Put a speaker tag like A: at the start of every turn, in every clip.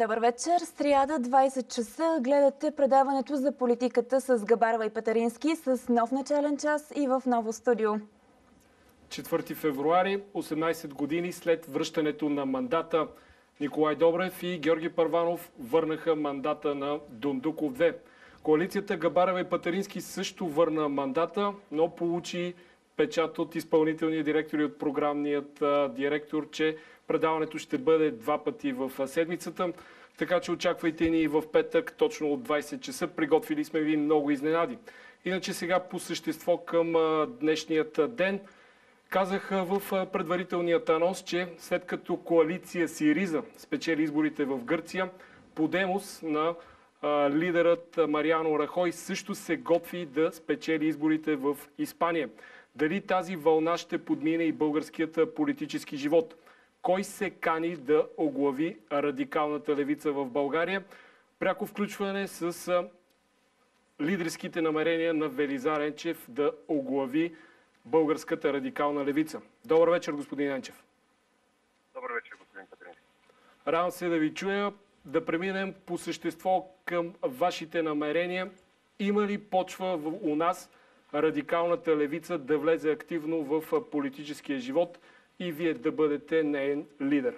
A: Добър вечер. Сряда, 20 часа. Гледате предаването за политиката с Габарова и Петерински с нов начален час и в ново студио.
B: 4 февруари, 18 години след връщането на мандата, Николай Добрев и Георги Първанов върнаха мандата на Дондуков 2. Коалицията Габарова и Петерински също върна мандата, но получи печат от изпълнителния директор и от програмният директор, че предаването ще бъде 2 пъти в седмицата. Така че очаквайте ни в петък, точно от 20 часа. Приготвили сме ви много изненади. Иначе сега по същество към днешният ден. Казах в предварителният анонс, че след като коалиция Сириза спечели изборите в Гърция, Подемос на лидерът Мариано Рахой също се готви да спечели изборите в Испания. Дали тази вълна ще подмине и българският политически живот? Кой се кани да оглави радикалната левица в България? Пряко включване с лидерските намерения на Велизар Енчев да оглави българската радикална левица. Добър вечер, господин Енчев.
C: Добър вечер, господин Петрински.
B: Радвам се да ви чуя. Да преминем по същество към вашите намерения. Има ли почва у нас радикалната левица да влезе активно в политическия живот и вие да бъдете неин лидер?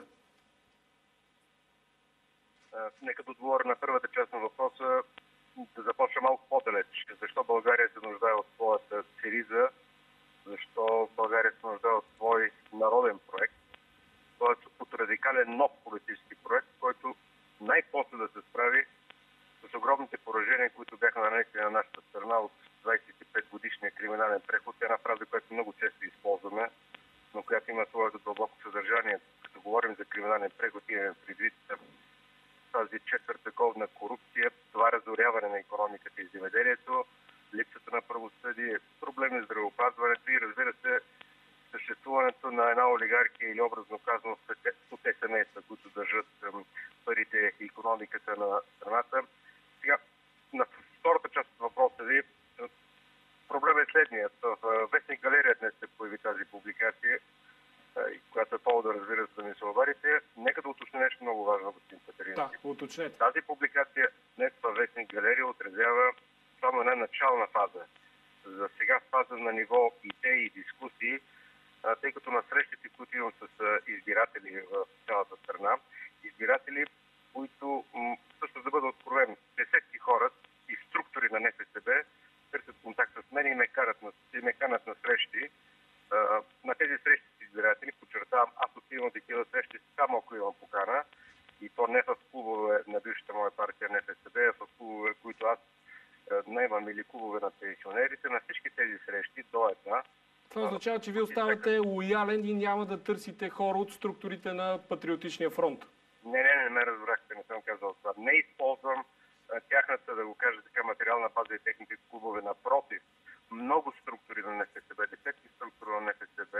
C: Нека да отговоря на първата част на въпроса, да започна малко по-далеч. Защо България се нуждае от своята Сириза? Защо България се нуждае от свой народен проект? Т.е. от радикален нов политически проект, който най-после да се справи с огромните поражения, които бяха нанесени на нашата страна от 25-годишния криминален преход. Една фраза, която много често използваме, но която има своето дълбоко съдържание. Като говорим за криминален преход, имаме предвид тази четвъртвековна корупция, това разоряване на икономиката и земеделието, липсата на правосъдие, проблеми с здравеопазването и, разбира се, съществуването на една олигархия или образно казано те семейства, които държат парите и икономиката на страната. Сега, на втората част от въпроса ви, проблемът е следният. В вестник Галерия днес се появи тази публикация, която е повод да разбира се да ми се обадите. Нека да уточня нещо много важно, господин Петерински.
B: Да, уточнете.
C: Тази публикация днес във вестник Галерия отразява само една начална фаза. За сега фаза на ниво идеи и дискусии, тъй като на срещите, които имам с избиратели в цялата страна, избиратели, които, също да бъда откровен, десетки хора и структури на НФСБ търсят контакт с мен и ме канат на срещи. На тези срещи с избиратели, подчертавам, аз отивам такива срещи само ако имам покана, и то не в клубове на бившата моя партия НФСБ, а в клубове, които аз наемам, или клубове на пенсионерите. На всички тези срещи до една.
B: Това означава, че вие оставате лоялен и няма да търсите хора от структурите на Патриотичния фронт.
C: Не ме разбрахте, не съм казал това. Не използвам тяхната, да го кажа така, материална база и техните клубове. Напротив, много структури на НФСБ, десетки структури на НФСБ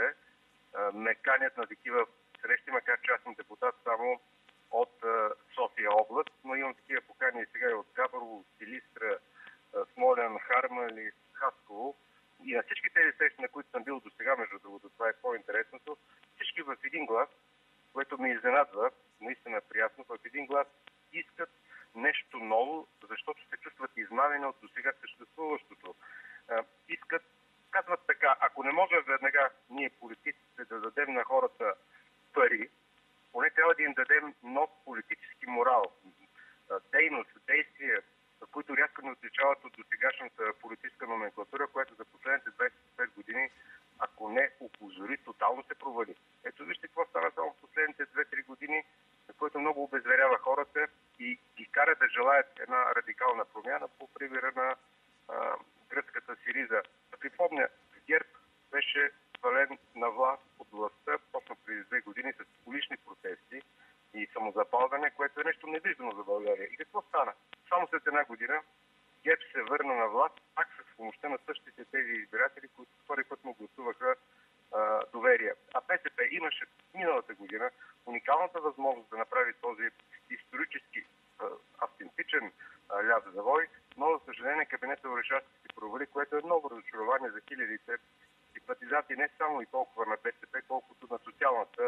C: ме канят на такива срещи, макар че аз съм депутат само от София област, но имам такива покани и сега и от Габрово, Силистра, Смолян, Харман и Хасково. И на всички тези срещи, на които съм бил до сега, между другото, това е по-интересното, всички в един глас, което ме изненадва, наистина приятно, в един глас искат нещо ново, защото се чувстват измамени от досега съществуващото. Искат, казват така, ако не може веднага ние политиците да дадем на хората пари, поне трябва да им дадем нов политически морал, дейност, действия, които рязко не отличават от досегашната политическа номенклатура, която за последните 25 години, ако не опозори, тотално се провали. Ето вижте какво става само в последните 2-3 години, на което много обезверява хората и ги кара да желаят една радикална промяна по примера на гръцката Сириза. Да припомня, ГЕРБ беше свален на власт от властта точно преди 2 години с улични протести и самозапалване, което е нещо невиждано за България. И какво стана? Само след една година ГЕРБ се върна на власт, пак с помощта на същите тези избиратели, които втори път му гласуваха доверие. А БСП имаше миналата година уникалната възможност да направи този исторически автентичен ляв завой, но за съжаление кабинета Орешарски се провали, което е много разочарование за хилядите симпатизанти не само и толкова на БСП, колкото на социалната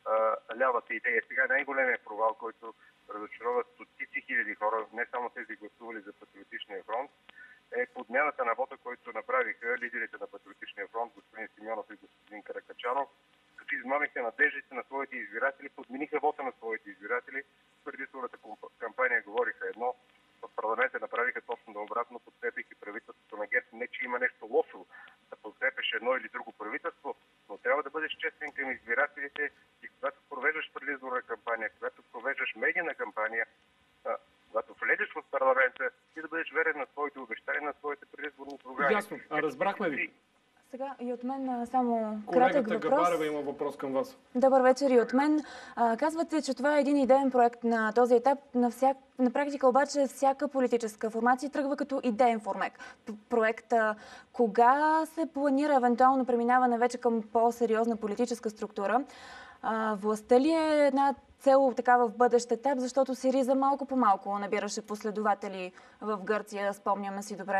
C: лявата идея. Сега е най-големият провал, който разочарова стотици хиляди хора, не само тези гласували за Патриотичния фронт, е подмяната на вота, който направиха лидерите на Патриотичния фронт, господин Симеонов и господин Каракачанов, като измамиха надеждите на своите избиратели, подмениха вота на своите избиратели. В предизборната кампания говориха едно, в парламента направиха точно обратно, подкрепяйки правителството на ГЕРБ. Не, че има нещо лошо да подкрепяш едно или друго правителство, но трябва да бъдеш честен към избирателите и когато провеждаш предизборна кампания, когато провеждаш медийна кампания, когато влезеш в парламента, ти да бъдеш верен на своите обещания, на своите предизборни програми.
B: Ясно, разбрахме ви.
A: Сега и от мен само
B: Колегата
A: кратък въпрос.
B: Габарева има въпрос към вас.
A: Добър вечер и от мен. Казвате, че това е един идеен проект на този етап. На практика обаче всяка политическа формация тръгва като идеен проект. Кога се планира евентуално преминаване вече към по-сериозна политическа структура? Властта ли е една цел такава в бъдещ етап, защото СИРИЗА малко по малко набираше последователи в Гърция, спомняме си добре.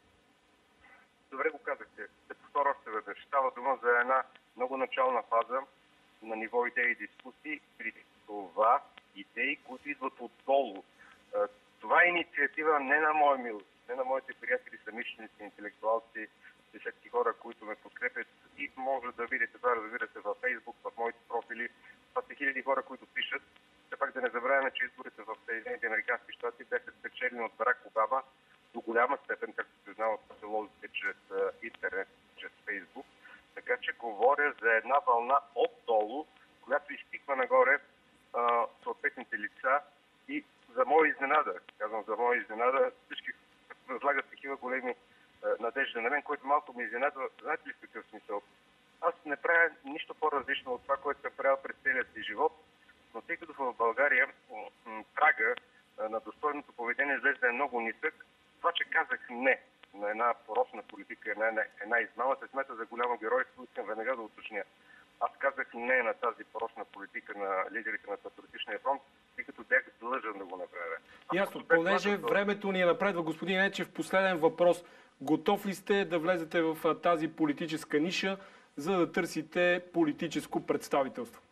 C: Добре го казахте. Ще повторя още веднъж. Става дума за една много начална фаза на ниво идеи и дискусии. При това идеи, които идват отдолу. Това е инициатива не на моя милост, не на моите приятели, самишленици, интелектуалци, десетки хора, които ме подкрепят и може да видите това, разбира се, във Фейсбук, в моите профили. Това са хиляди хора, които пишат. Все пак да не забравяме, че изборите в Съединените американски щати бяха спечелени от Барак Обама до голяма степен, както се знава от социолозите, чрез интернет, чрез Фейсбук. Така че говоря за една вълна отдолу, която изпиква нагоре съответните лица и за моя изненада, казвам за моя изненада, всички възлагат такива големи надежда на мен, който малко ми изненадва. Знаете ли в какъв смисъл? Аз не правя нищо по-различно от това, което съм правил през целия си живот, но тъй като в България прага на достойното поведение изглежда е много нисък, това, че казах не на една порочна политика, на една измама, се смята за голямо геройство, искам веднага да уточня. Аз казах не на тази порочна политика на лидерите на Патриотичния фронт, тъй като бях длъжен да го направя.
B: Ясно, понеже времето ни е напредва, господин Ненчев, последен въпрос. Готов ли сте да влезете в тази политическа ниша, за да търсите политическо представителство?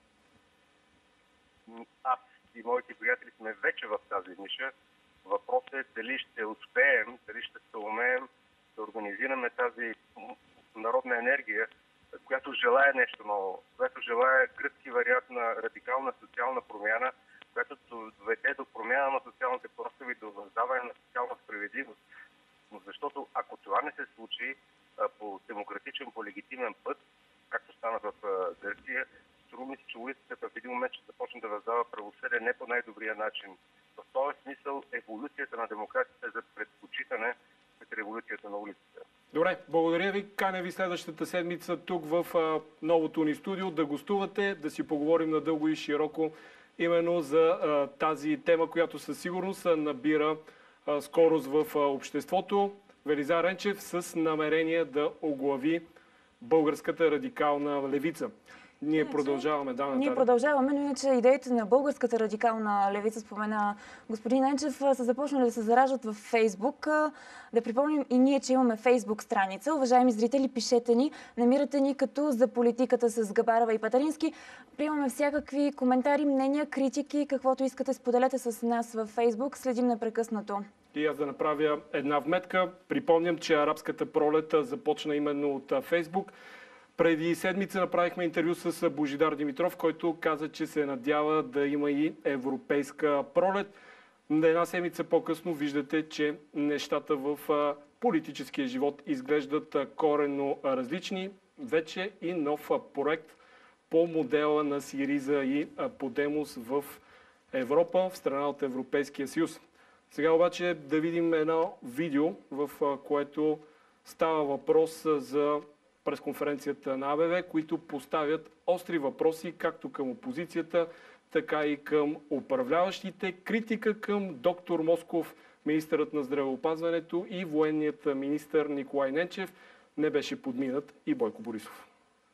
C: Аз и моите приятели сме вече в тази ниша. Въпросът е дали ще успеем, дали ще се умеем да организираме тази народна енергия, която желая нещо ново, която желая гръцки вариант на радикална социална промяна, която доведе до промяна на социалните простови, до въздаване на социална справедливост. Но защото ако това не се случи по демократичен, по легитимен път, както стана в Гърция, струва ми се, че улицата в един момент ще започне да въздава правосъдие не по най-добрия начин. В този смисъл еволюцията на демокрацията е за предпочитане пред революцията на улицата.
B: Добре, благодаря ви. Каня ви следващата седмица тук в новото ни студио да гостувате, да си поговорим надълго и широко именно за тази тема, която със сигурност набира скорост в обществото. Велизар Енчев с намерение да оглави българската радикална левица. Ние продължаваме, да, Наталя.
A: Ние продължаваме, но иначе идеите на българската радикална левица, спомена господин Енчев, са започнали да се зараждат в Фейсбук. Да припомним и ние, че имаме Фейсбук страница. Уважаеми зрители, пишете ни. Намирате ни като за политиката с Габарева и Патарински. Приемаме всякакви коментари, мнения, критики, каквото искате, споделете с нас във Фейсбук. Следим непрекъснато.
B: И аз да направя една вметка. Припомням, че арабската пролет започна именно от Фейсбук. Преди седмица направихме интервю с Божидар Димитров, който каза, че се надява да има и европейска пролет. Една седмица по-късно виждате, че нещата в политическия живот изглеждат коренно различни. Вече и нов проект по модела на СИРИЗА и Подемос в Европа, в страна от Европейския съюз. Сега обаче да видим едно видео, в което става въпрос за пресконференцията на АБВ, които поставят остри въпроси както към опозицията, така и към управляващите. Критика към доктор Москов, министърът на здравеопазването, и военният министър Николай Ненчев. Не беше подминат и Бойко Борисов.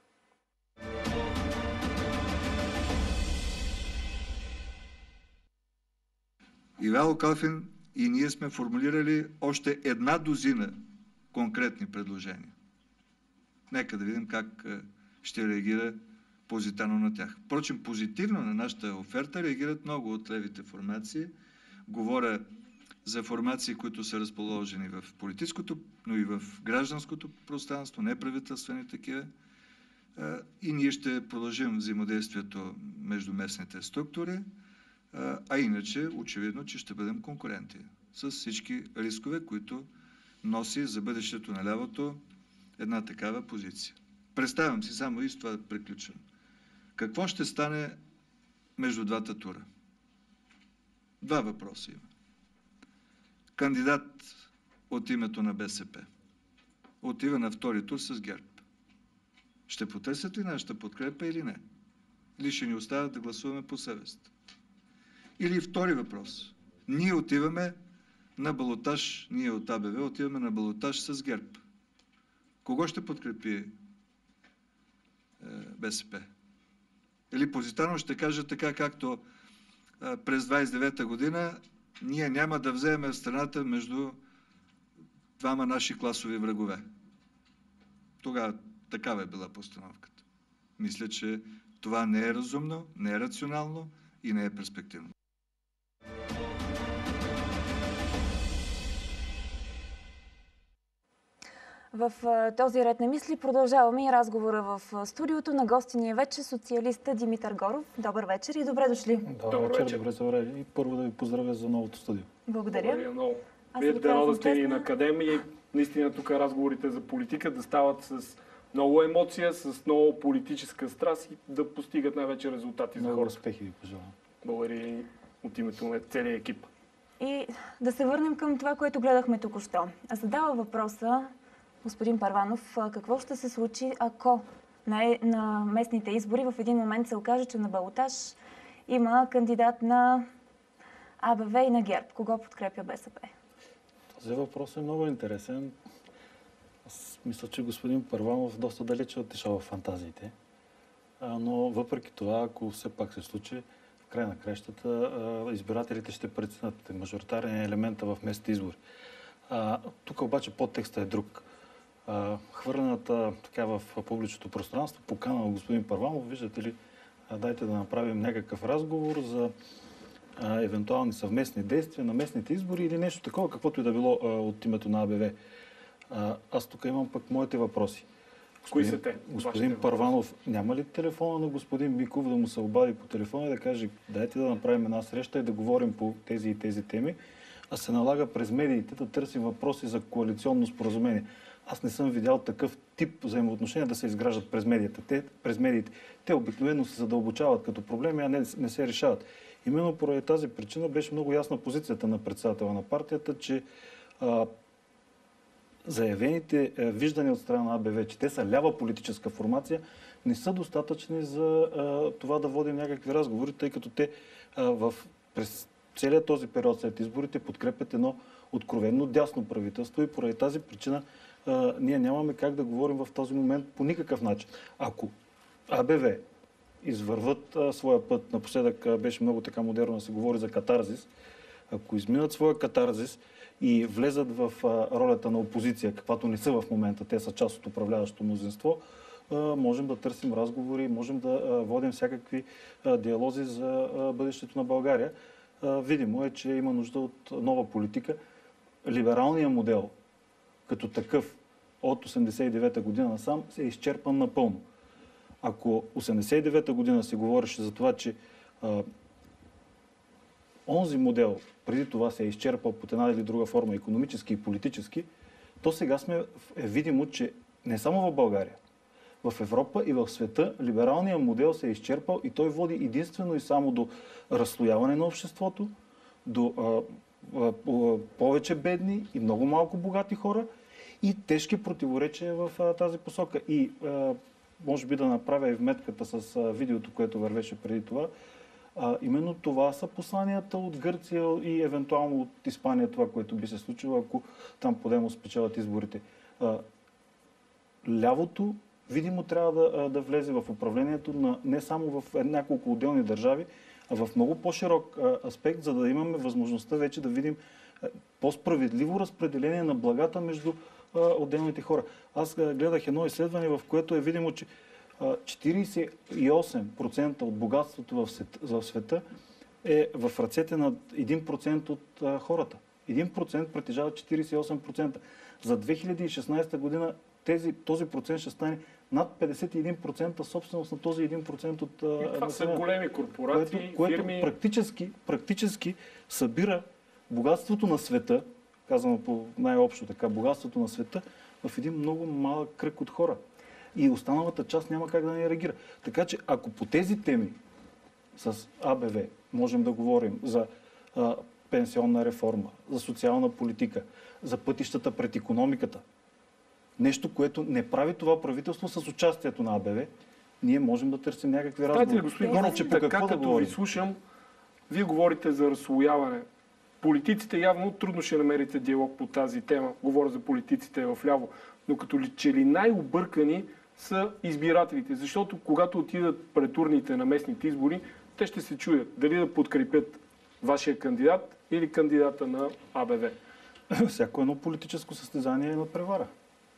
D: Ивайло Калфин и ние сме формулирали още една дузина конкретни предложения. Нека да видим как ще реагира Позитано на тях. Впрочем, позитивно на нашата оферта реагират много от левите формации. Говоря за формации, които са разположени в политическото, но и в гражданското пространство, неправителствени такива. И ние ще продължим взаимодействието между местните структури, а иначе очевидно, че ще бъдем конкуренти с всички рискове, които носи за бъдещето на лявото една такава позиция. Представям си само и с това да приключвам. Какво ще стане между двата тура? Два въпроса има. Кандидат от името на БСП отива на втори тур с ГЕРБ. Ще потърсят ли нашата подкрепа или не? Или ще ни оставят да гласуваме по съвест? Или втори въпрос. Ние отиваме на балотаж, ние от АБВ отиваме на балотаж с ГЕРБ. Кого ще подкрепи БСП? Или Позитано ще каже така, както през 29-та година ние няма да вземем страната между двама наши класови врагове. Тогава такава е била постановката. Мисля, че това не е разумно, не е рационално и не е перспективно.
A: В този ред на мисли продължаваме и разговора в студиото. На гости ни е вече социалиста Димитър Горов. Добър вечер и добре дошли.
E: Добър вечер, добре заварили. И първо да ви поздравя за новото студио.
A: Благодаря.
B: Благодаря много. Вие дано да сте и на академия и наистина тук разговорите за политика да стават с много емоция, с много политическа страст и да постигат най-вече резултати за
E: Много
B: хората.
E: успехи ви пожелавам.
B: Благодаря и от името на целия екип.
A: И да се върнем към това, което гледахме току-що. Задава въпроса господин Първанов, какво ще се случи, ако на местните избори в един момент се окаже, че на балотаж има кандидат на АБВ и на ГЕРБ. Кого подкрепя БСП?
E: Този въпрос е много интересен. Аз мисля, че господин Първанов доста далече отишъл в фантазиите. Но въпреки това, ако все пак се случи, в край на кращата избирателите ще преценят мажоритарен елемента в местните избори. Тук обаче подтекстът е друг. Хвърлената така в публичното пространство, покана на господин Първанов, виждате ли, дайте да направим някакъв разговор за евентуални съвместни действия на местните избори или нещо такова, каквото и да било от името на АБВ. Аз тук имам пък моите въпроси.
B: Кои са те?
E: Господин Първанов, няма ли телефона на господин Миков да му се обади по телефона и да каже, дайте да направим една среща и да говорим по тези и тези теми, а се налага през медиите да търсим въпроси за коалиционно споразумение. Аз не съм видял такъв тип взаимоотношения да се изграждат през медиите. Те обикновено се задълбочават като проблеми, а не се решават. Именно поради тази причина беше много ясна позицията на председателя на партията, че заявените виждания от страна на АБВ, че те са лява политическа формация, не са достатъчни за това да водим някакви разговори, тъй като те през целият този период след изборите подкрепят едно откровенно дясно правителство и поради тази причина ние нямаме как да говорим в този момент по никакъв начин. Ако АБВ извърват своя път, напоследък беше много така модерно да се говори за катарзис, ако изминат своя катарзис и влезат в ролята на опозиция, каквато не са в момента, те са част от управляващото мнозинство, можем да търсим разговори, можем да водим всякакви диалози за бъдещето на България. Видимо е, че има нужда от нова политика. Либералният модел като такъв от 89-та година насам се е изчерпан напълно. Ако 89-та година се говореше за това, че онзи модел преди това се е изчерпал под една или друга форма, икономически и политически, то сега е видимо, че не само в България, в Европа и в света либералният модел се е изчерпал и той води единствено и само до разслояване на обществото, до повече бедни и много малко богати хора и тежки противоречия в тази посока. И може би да направя и вметката с видеото, което вървеше преди това. Именно това са посланията от Гърция и евентуално от Испания, това, което би се случило, ако там Подемос спечелят изборите. Лявото видимо трябва да влезе в управлението не само в няколко отделни държави, а в много по-широк аспект, за да имаме възможността вече да видим по-справедливо разпределение на благата между отделните хора. Аз гледах едно изследване, в което е видимо, че 48% от богатството в света е в ръцете на 1% от хората. 1% притежава 48%. За 2016 година този процент ще стане над 51% собственост на този 1% от
B: това са големи корпорации,
E: което
B: фирми.
E: практически събира богатството на света, казано по най-общо така, богатството на света в един много малък кръг от хора. И останалата част няма как да не реагира. Така че ако по тези теми с АБВ можем да говорим за пенсионна реформа, за социална политика, за пътищата пред икономиката, нещо, което не прави това правителство с участието на АБВ, ние можем да търсим някакви разговори.
B: Знаете ли, господин Гонов, така като ви слушам, вие говорите за разслояване. Политиците явно трудно ще намерите диалог по тази тема. Говоря за политиците в ляво. Но като че ли най-объркани са избирателите. Защото когато отидат пред урните на местните избори, те ще се чуят дали да подкрепят вашия кандидат или кандидата на АБВ.
E: Всяко едно политическо състезание е надпревара.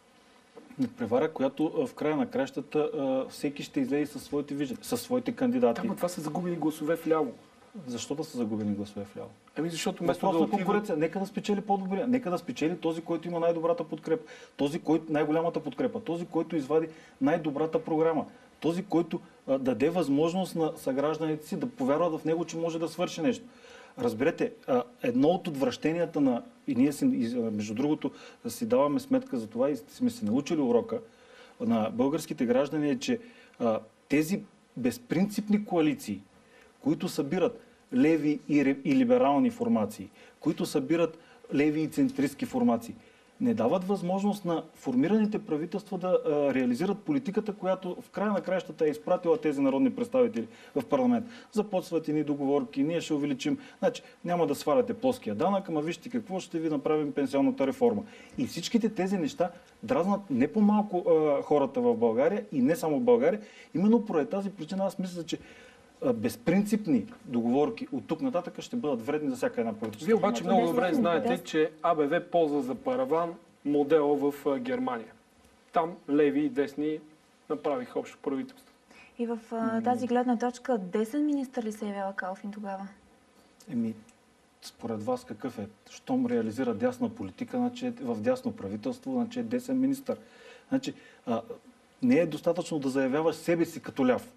E: Надпревара, която в края на кращата всеки ще излезе със своите виждания, със своите кандидати.
B: Ама това са загубени гласове вляво.
E: Защо да са загубени гласове вляво?
B: Защото
E: Въпрос на конкуренция. Нека да спечели по-добрия. Нека да спечели този, който има най-добрата подкрепа. Този, който най-голямата подкрепа. Този, който извади най-добрата програма. Този, който даде възможност на съгражданите си да повярват в него, че може да свърши нещо. Разберете, едно от отвращенията на... И ние, между другото, си даваме сметка за това и сме си научили урока на българските граждани е, че тези безпринципни коалиции, които събират леви и либерални формации, които събират леви и центристски формации, не дават възможност на формираните правителства да реализират политиката, която в края на краищата е изпратила тези народни представители в парламент. Започват и ни договорки, ние ще увеличим. Значи, няма да сваляте плоския данък, ама вижте какво ще ви направим пенсионната реформа. И всичките тези неща дразнат не по-малко хората в България и не само в България. Именно поради тази причина аз мисля, че безпринципни договорки от тук нататък ще бъдат вредни за всяка една политическа.
B: Вие обаче много добре знаете, че АБВ ползва за параван модела в Германия. Там леви и десни направиха общо правителство.
A: И в тази гледна точка, десен министър ли се явява Калфин тогава?
E: Според вас какъв е? Щом реализира дясна политика, значи в дясно правителство, значи е десен министър. Значи, не е достатъчно да заявяваш себе си като ляв.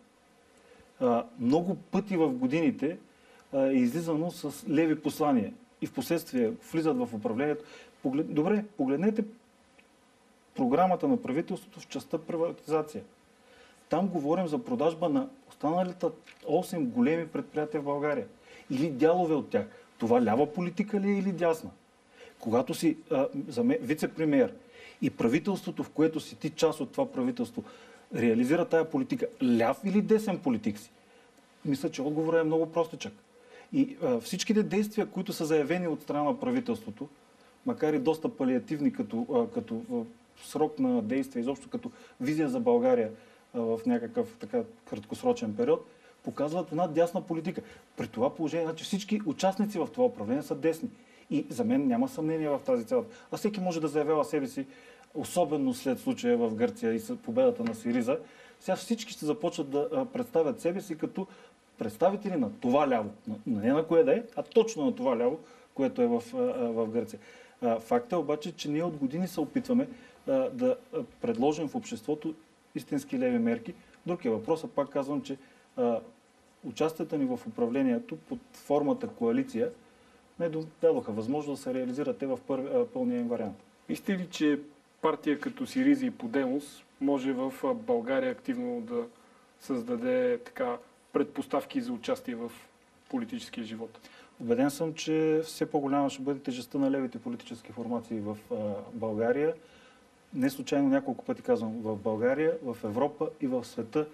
E: Много пъти в годините е излизано с леви послания и в последствие влизат в управлението. Добре, погледнете програмата на правителството в частта приватизация. Там говорим за продажба на останалите 8 големи предприятия в България. Или дялове от тях. Това лява политика ли е или дясна? Когато си вице-премиер и правителството, в което си ти част от това правителство, реализира тая политика, ляв или десен политик си? Мисля, че отговорът е много простичък. И всичките действия, които са заявени от страна на правителството, макар и доста палиативни като срок на действие, изобщо като визия за България в някакъв така краткосрочен период, показват една дясна политика. При това положение, значи всички участници в това управление са десни. И за мен няма съмнение в тази цялата. А всеки може да заявява себе си, особено след случая в Гърция и победата на Сириза. Сега всички ще започват да представят себе си представители на това ляво. Не на кое да е, а точно на това ляво, което е в Гърция. Факт е обаче, че ние от години се опитваме да предложим в обществото истински леви мерки. Друг е въпросът, пак казвам, че участието ни в управлението под формата коалиция не дадоха възможност да се реализират те в пълния им вариант.
B: Мислите ли, че партия като Сириза и Подемос може в България активно да създаде така предпоставки за участие в политическия живот?
E: Убеден съм, че все по-голяма ще бъде тежестта на левите политически формации в България. Не случайно няколко пъти казвам в България, в Европа и в света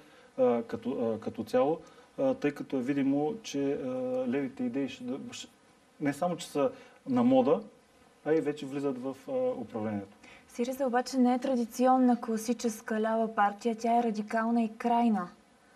E: като цяло, тъй като е видимо, че левите идеи не само, че са на мода, а и вече влизат в управлението.
A: Сириза обаче не е традиционна класическа лява партия, тя е радикална и крайна.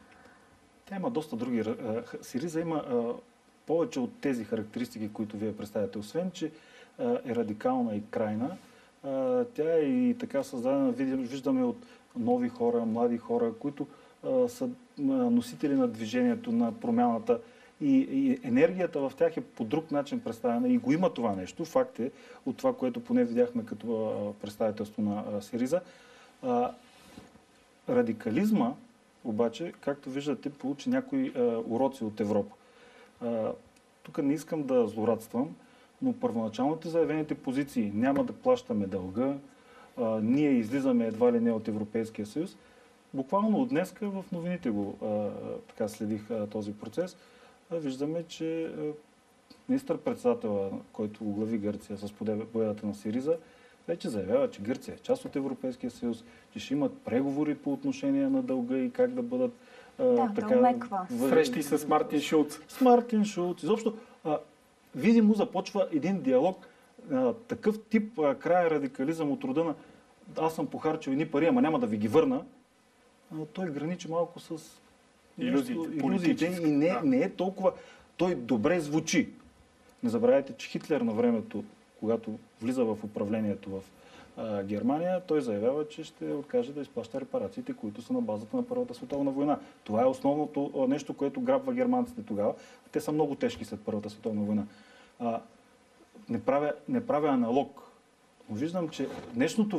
E: Тя има доста други. Сириза има повече от тези характеристики, които вие представяте. Освен, че е радикална и крайна, тя е и така създадена, виждаме от нови хора, млади хора, които са носители на движението, на промяната и енергията в тях е по друг начин представена и го има това нещо. Факт е от това, което поне видяхме като представителство на СИРИЗА. Радикализма обаче, както виждате, получи някои уроци от Европа. Тук не искам да злорадствам, но първоначалните заявените позиции няма да плащаме дълга, ние излизаме едва ли не от Европейския съюз. Буквално от днеска в новините го така следих този процес. Виждаме, че министър-председателя, който оглави Гърция с победата на СИРИЗА, вече заявява, че Гърция е част от Европейския съюз, че ще имат преговори по отношение на дълга и как да бъдат така...
B: Срещи с Мартин Шулц.
E: С Мартин Шулц. Изобщо, видимо започва един диалог, такъв тип краен радикализъм от рода на аз съм похарчил едни пари, ама няма да ви ги върна. Той граничи малко с иллюзиите и не е толкова... Той добре звучи. Не забравяйте, че Хитлер на времето, когато влиза в управлението в Германия, той заявява, че ще откаже да изплаща репарациите, които са на базата на Първата световна война. Това е основното нещо, което грабва германците тогава. Те са много тежки след Първата световна война. Не правя аналог, но виждам, че днешното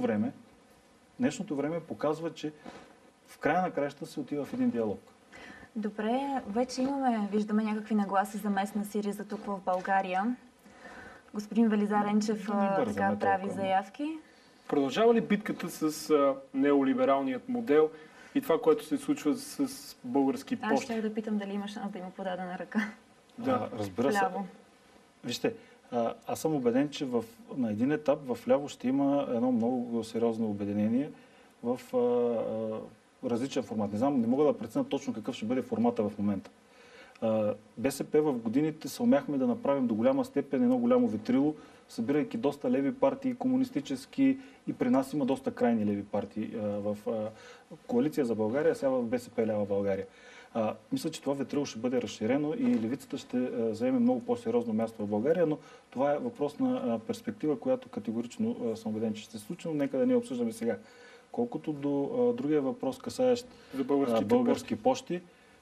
E: време показва, че в края на краищата се отива в един диалог.
A: Добре, вече виждаме някакви нагласи за местна СИРИЗА тук в България. Господин Велизар Енчев така прави заявки.
B: Продължава ли битката с неолибералният модел и това, което се случва с Български пощи?
A: Аз ще да питам дали има шанс да има подадена ръка.
E: Да, разбира се. Вижте, аз съм убеден, че на един етап в ляво ще има едно много сериозно обединение в различен формат. Не знам, не мога да преценя точно какъв ще бъде формата в момента. БСП в годините се умяхме да направим до голяма степен едно голямо ветрило, събирайки доста леви партии, комунистически, и при нас има доста крайни леви партии в Коалиция за България, сега в БСП лява България. Мисля, че това ветрило ще бъде разширено и левицата ще заеме много по-сериозно място в България, но това е въпрос на перспектива, която категорично съм убеден, че ще се случи, но нека да не обсъждаме сега. Колкото до другия въпрос, касаещ
B: за
E: български пощи,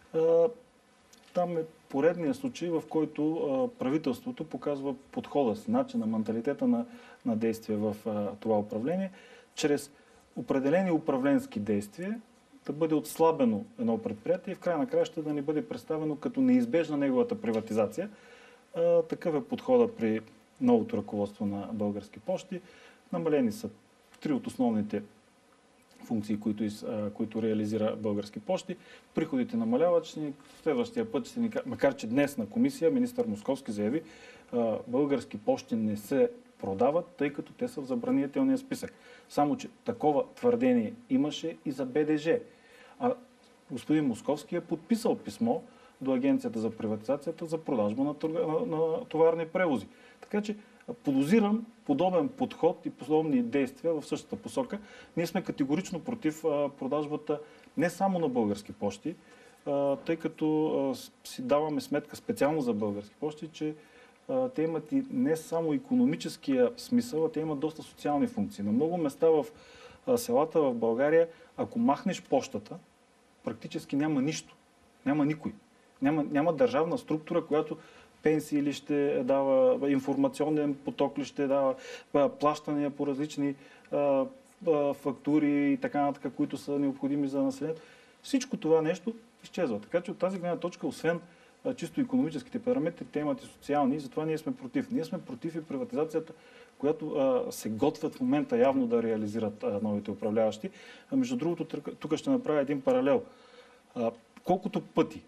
E: там е поредният случай, в който правителството показва подхода си, начина, менталитета на действие в това управление, чрез определени управленски действия да бъде отслабено едно предприятие и в края на краищата да ни бъде представено като неизбежна неговата приватизация. Такъв е подхода при новото ръководство на Български пощи. Намалени са 3 от основните функции, които реализира Български пощи. Приходите намаляват. Следващия път, макар че днес на комисия министър Московски заяви, Български пощи не се продават, тъй като те са в забранителния списък. Само че такова твърдение имаше и за БДЖ. Господин Московски е подписал писмо до Агенцията за приватизацията за продажба на товарни превози. Така че подозирам подобен подход и подобни действия в същата посока. Ние сме категорично против продажбата не само на Български пощи, тъй като си даваме сметка специално за Български пощи, че те имат и не само икономическия смисъл, а те имат доста социални функции. На много места в селата в България, ако махнеш пощата, практически няма нищо. Няма никой. Няма държавна структура, която пенсии ли ще дава, информационен поток ли ще дава, плащания по различни фактури и така нататък, които са необходими за населението. Всичко това нещо изчезва. Така че от тази гледна точка, освен чисто икономическите параметри, те имат и социални, и затова ние сме против. Ние сме против и приватизацията, която се готвят в момента явно да реализират новите управляващи. Между другото, тук ще направя един паралел. Колкото пъти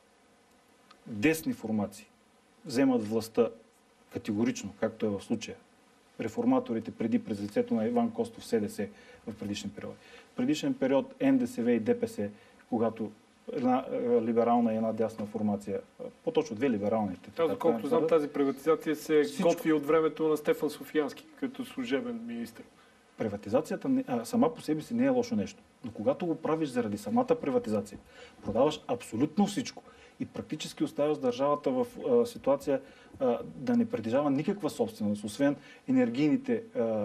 E: десни формации вземат властта категорично, както е в случая, реформаторите преди през лицето на Иван Костов СДС в предишен период. В предишен период НДСВ и ДПС, когато една либерална и една дясна формация, по-точно две либерални.
B: Колкото знам, тази приватизация се готви от времето на Стефан Софиянски, като служебен министър.
E: Приватизацията сама по себе си не е лошо нещо. Но когато го правиш заради самата приватизация, продаваш абсолютно всичко и практически оставяш държавата в ситуация да не притежава никаква собственост, освен енергийните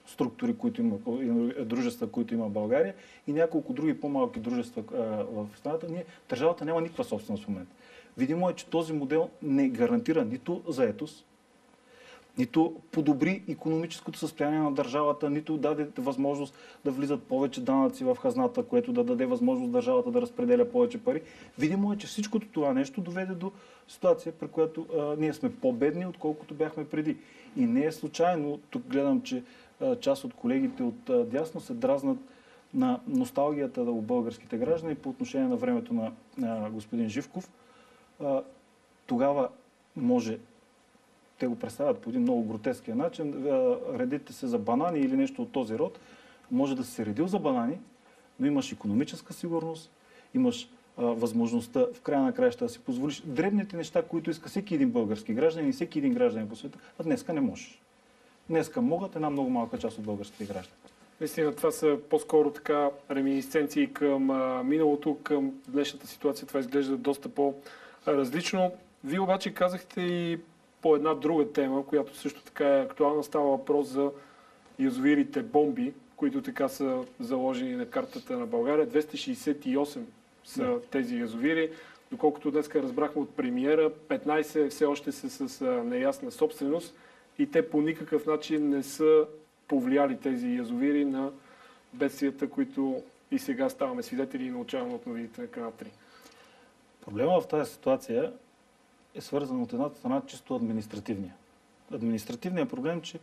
E: структури, които има, дружества, които има в България и няколко други по-малки дружества в страната, държавата няма никаква собственост в момента. Видимо е, че този модел не гарантира нито заетост, нито подобри икономическото състояние на държавата, нито даде възможност да влизат повече данъци в хазната, което да даде възможност държавата да разпределя повече пари. Видимо е, че всичкото това нещо доведе до ситуация, при която ние сме по-бедни, отколкото бяхме преди. И не е случайно, тук гледам, че част от колегите от дясно се дразнат на носталгията у българските граждани по отношение на времето на господин Живков. Тогава може, те го представят по един много гротеския начин, редите се за банани или нещо от този род, може да си се редил за банани, но имаш икономическа сигурност, имаш възможността в края на краища да си позволиш дребните неща, които иска всеки един български гражданин и всеки един гражданин по света, а днеска не можеш. Днеска могат една много малка част от българските граждани.
B: Наистина, това са по-скоро така реминисценции към миналото, към днешната ситуация. Това изглежда доста по-различно. Вие обаче казахте и по една друга тема, която също така е актуална. Става въпрос за язовирите бомби, които така са заложени на картата на България. 268 са тези язовири. Доколкото днес разбрахме от премиера, 15 все още са с неясна собственост и те по никакъв начин не са повлияли тези язовири на бедствията, които и сега ставаме свидетели и научаваме от новините на Канал 3.
E: Проблема в тази ситуация е свързан от едната страна чисто административния. Административният проблем, че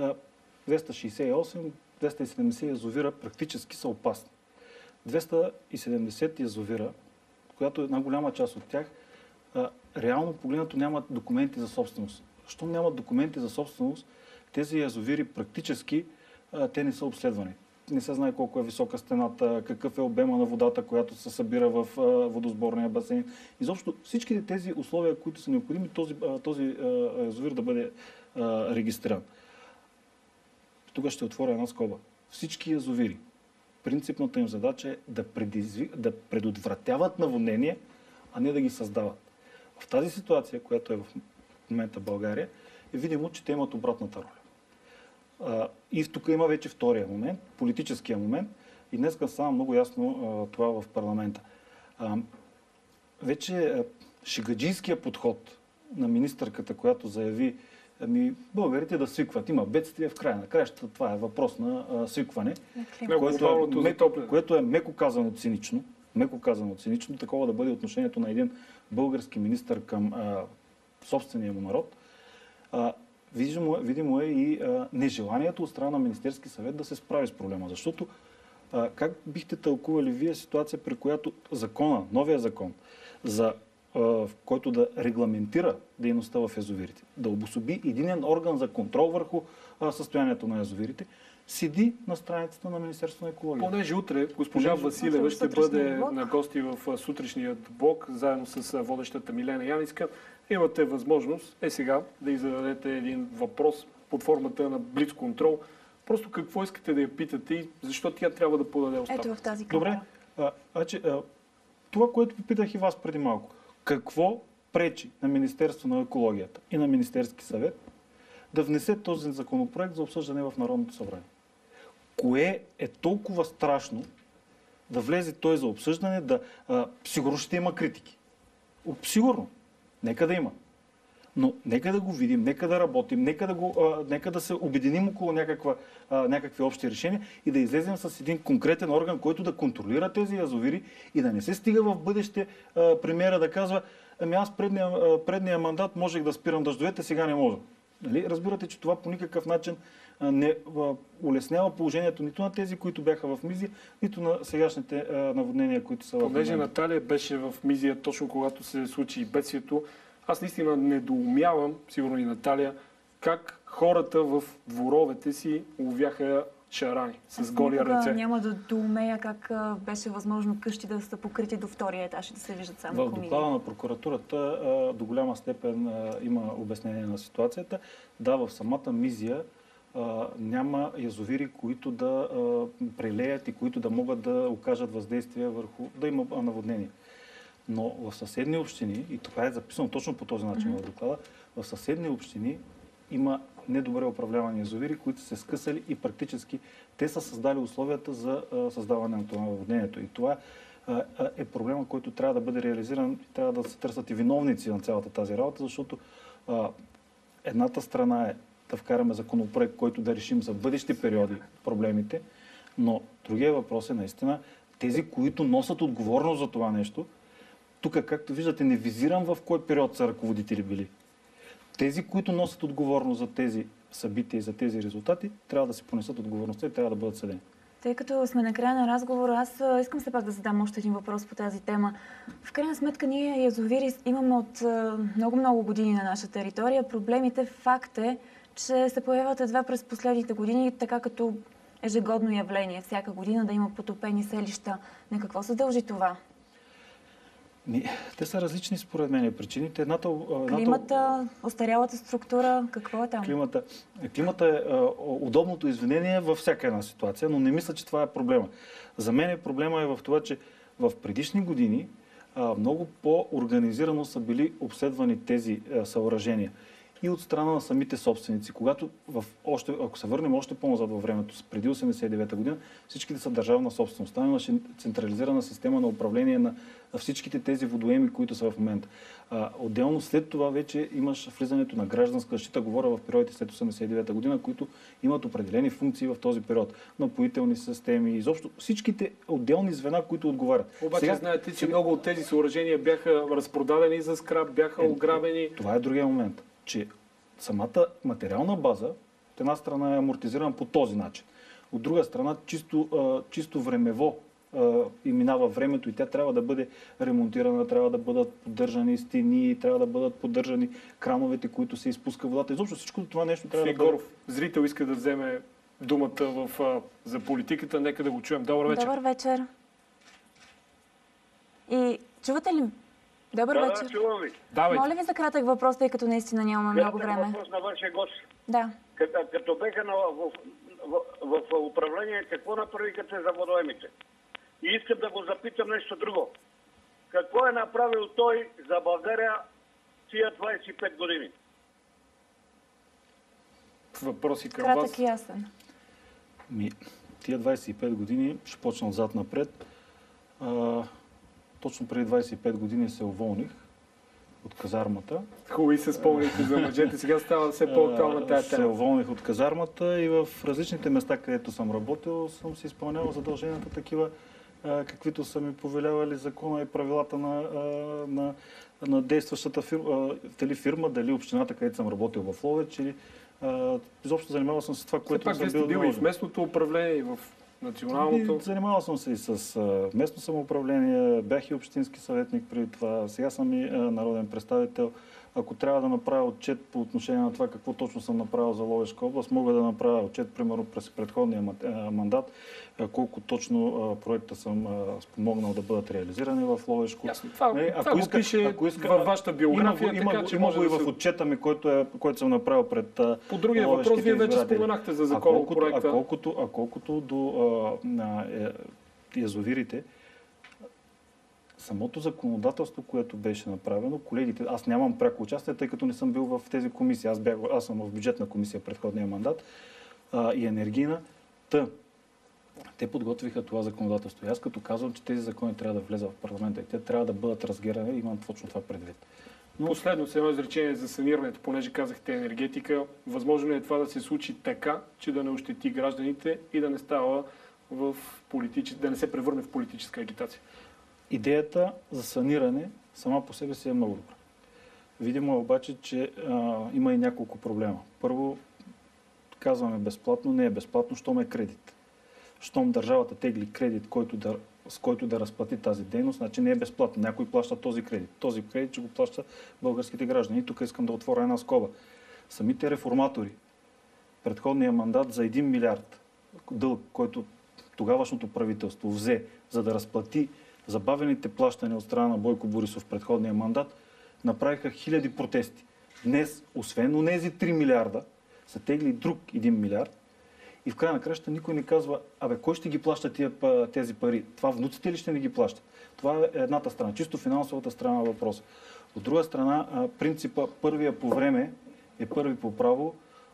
E: 268-270 язовира практически са опасни. 270 язовира, която една голяма част от тях, реално погледнато нямат документи за собственост. Щом нямат документи за собственост, тези язовири практически те не са обследвани. Не се знае колко е висока стената, какъв е обема на водата, която се събира в водосборния басейн. Изобщо всичките тези условия, които са необходими, този язовир да бъде регистриран. Тук ще отворя една скоба. Всички язовири, принципната им задача е да предотвратяват наводнение, а не да ги създават. В тази ситуация, която е в момента в България, е видимо, че те имат обратната роля. И тук има вече втория момент, политическия момент. И днес става много ясно това в парламента. Вече шегаджийския подход на министърката, която заяви българите да свикват. Има бедствие в края на краищата. Това е въпрос на свикване, което е меко казано цинично. Меко казано цинично, такова да бъде отношението на един български министър към собствения му народ. Видимо е и нежеланието от страна на Министерски съвет да се справи с проблема. Защото как бихте тълкували вие ситуация, при която новия закон, в който да регламентира дейността в язовирите, да обособи единен орган за контрол върху състоянието на язовирите, седи на страницата на Министерството на екологията.
B: Понеже утре госпожа Василева ще бъде на гости в сутрешният блок, заедно с водещата Милена Яниска, имате възможност сега да й зададете един въпрос под формата на блиц-контрол. Просто какво искате да я питате и защо тя трябва да подаде оставка?
A: Ето в тази камера.
E: Добре. Това, което попитах и вас преди малко. Какво пречи на Министерство на екологията и на Министерски съвет да внесе този законопроект за обсъждане в Народното събрание? Кое е толкова страшно да влезе той за обсъждане, сигурно ще има критики. Сигурно. Нека да има. Но нека да го видим, нека да работим, нека да се обединим около някакви общи решения и да излезем с един конкретен орган, който да контролира тези язовири и да не се стига в бъдеще премиера да казва: аз предния мандат можех да спирам дъждовете, сега не мога. Нали? Разбирате, че това по никакъв начин не улеснява положението нито на тези, които бяха в Мизия, нито на сегашните наводнения, които са в момента.
B: Понеже Наталия беше в Мизия точно когато се случи бедствието, аз наистина недоумявам, сигурно и Наталия, как хората в дворовете си ловяха шарани с голи ръце.
A: Няма да доумея как беше възможно къщи да са покрити до втория етаж и да се виждат само
E: комини. В доклада на прокуратурата до голяма степен има обяснение на ситуацията. Да, в самата Мизия няма язовири, които да прелеят и които да могат да окажат въздействие върху да има наводнение. Но в съседни общини, и това е записано точно по този начин в доклада, в съседни общини има недобре управлявани язовири, които са се скъсали и практически те са създали условията за създаването на наводнението. И това е проблема, който трябва да бъде реализиран и трябва да се търсят и виновници на цялата тази работа, защото едната страна е да вкараме законопроект, който да решим за бъдещи периоди проблемите, но другия въпрос е наистина тези, които носят отговорност за това нещо. Тук, както виждате, не визирам в кой период са ръководители били. Тези, които носят отговорност за тези събития и за тези резултати, трябва да си понесат отговорността и трябва да бъдат съдени.
A: Тъй като сме на края на разговора, аз искам все пак да задам още един въпрос по тази тема. В крайна сметка ние язовири имаме от много години на наша територия. Проблемите, факт е, че се появяват едва през последните години, така като ежегодно явление. Всяка година да има потопени селища. На какво се дължи това?
E: Те са различни според мен причините.
A: Климата, остарялата структура, какво е там?
E: Климата е удобното извинение във всяка една ситуация, но не мисля, че това е проблема. За мен проблема е в това, че в предишни години много по-организирано са били обследвани тези съоръжения и от страна на самите собственици. Когато, ако се върнем още по-назад във времето, преди 1989 година, всичките са държавна собственост. Там имаше централизирана система на управление на всичките тези водоеми, които са в момента. Отделно след това вече имаш влизането на гражданска защита, говоря в периодите след 1989 година, които имат определени функции в този период. Напоителни системи, изобщо всичките отделни звена, които отговарят.
B: Обаче знаете, че много от тези съоръжения бяха разпродадени за скрап, бяха ограбени.
E: Това е другия момент, че самата материална база от една страна е амортизирана по този начин. От друга страна, чисто времево и минава времето и тя трябва да бъде ремонтирана, трябва да бъдат поддържани стени, трябва да бъдат поддържани крановете, които се изпуска водата. Изобщо всичко това нещо трябва
B: Фигоров,
E: да бъде...
B: зрител иска да вземе думата за политиката. Нека да го чуем. Добър вечер.
A: Добър вечер. И чувате ли? Добър вечер.
C: Да, чувам ви.
B: Давайте.
A: Моля ви за кратък въпрос, тъй като наистина нямаме много време.
C: Въпрос на вашия гост.
A: Да.
C: Като беха в управление, какво направиха за водоемите? И искам да го запитам нещо друго. Какво е направил той за България тия 25 години?
B: Въпроси към
A: Кратък
B: вас.
A: и ясен.
E: Тия 25 години, ще почна отзад напред. Точно преди 25 години се уволних от казармата.
B: Хубави се спомните за мъжете. Сега става все по-актуална тая
E: Се
B: тема.
E: уволних от казармата и в различните места, където съм работил, съм си изпълнявал задълженията такива, каквито са ми повелявали закона и правилата на действащата фирма, дали общината, където съм работил в Ловеч, или изобщо занимавал съм се с това, което
B: пак
E: съм
B: вие сте
E: бил
B: бил и в
E: наложен.
B: местното управление, и в националното.
E: Занимавал съм се и с местно самоуправление, бях и общински съветник преди това, сега съм и народен представител. Ако трябва да направя отчет по отношение на това какво точно съм направил за Ловешка област, мога да направя отчет, примерно през предходния мандат, колко точно проекта съм спомогнал да бъдат реализирани в Ловешко.
B: Ясно. Това го пише във вашата биография, така че
E: има
B: може
E: го и
B: да се...
E: в отчета ми, който съм направил пред
B: По другия въпрос, вие вече споменахте за законопроекта.
E: Колкото до язовирите, самото законодателство, което беше направено, колегите, аз нямам пряко участие, тъй като не съм бил в тези комисии. Аз съм в бюджетна комисия предходния мандат и енергийна. Те подготвиха това законодателство. И аз като казвам, че тези закони трябва да влезат в парламента и те трябва да бъдат разгледани, имам точно това предвид.
B: Но... Последно с едно изречение за санирането, понеже казахте енергетика. Възможно е това да се случи така, че да не ощети гражданите и да не става да не се превърне в политическа агитация.
E: Идеята за саниране сама по себе си е много добра. Видимо е обаче, че има и няколко проблема. Първо, казваме безплатно, не е безплатно, щом е кредит. Щом държавата тегли кредит, с който да разплати тази дейност, значи не е безплатно. Някой плаща този кредит. Този кредит ще го плаща българските граждани. И тук искам да отворя една скоба. Самите реформатори, предходния мандат за 1 милиард дълг, който тогавашното правителство взе, за да разплати забавените плащания от страна на Бойко Борисов в предходния мандат, направиха хиляди протести. Днес, освен онези 3 милиарда, са тегли друг 1 милиард и в края на краща никой не казва, кой ще ги плаща тези пари? Това внуците ли ще не ги плащат? Това е едната страна, чисто финансовата страна на въпроса. От друга страна, принципа първия по време е първи по право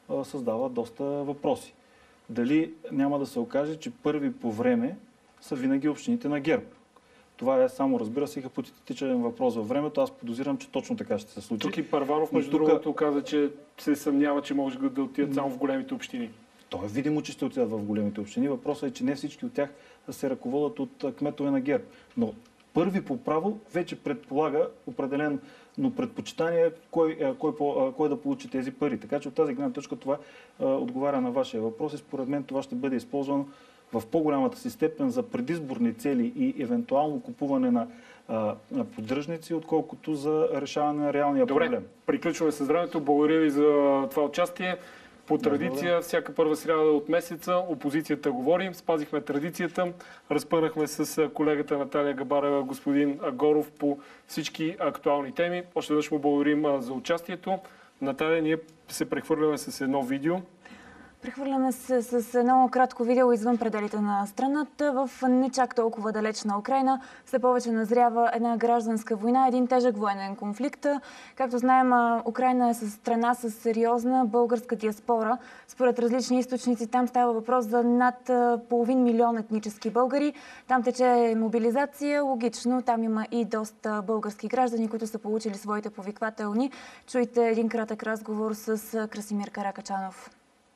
E: създава доста въпроси. Дали няма да се окаже, че първи по време са винаги общините на ГЕРБ? Това е само, разбира се, хипотетичен въпрос във времето. Аз подозирам, че точно така ще се случи.
B: Тук и Първанов, между другото, каза, че се съмнява, че може да отидат само в големите общини.
E: То е видимо, че ще отидат в големите общини. Въпросът е, че не всички от тях се ръководят от кметове на ГЕРБ. Но първи по право вече предполага определено предпочитание кой да получи тези пари. Така че от тази гледна точка това отговаря на вашия въпрос и според мен това ще бъде използвано в по-голямата си степен за предизборни цели и евентуално купуване на поддръжници, отколкото за решаване на реалния проблем.
B: Добре, приключваме с времето. Благодаря ви за това участие. По традиция, всяка първа сряда от месеца опозицията говори. Спазихме традицията. Разпънахме с колегата Наталия Габарева, господин Агоров по всички актуални теми. Още веднъж му благодарим за участието. Наталия, ние се прехвърляме с едно видео.
A: Прехвърляме се с едно кратко видео извън пределите на страната. В не чак толкова далечна Украйна все повече назрява една гражданска война, един тежък военен конфликт. Както знаем, Украйна е страна с сериозна българска диаспора. Според различни източници там става въпрос за над половин милион етнически българи. Там тече мобилизация. Логично, там има и доста български граждани, които са получили своите повиквателни. Чуйте един кратък разговор с Красимир Каракачанов.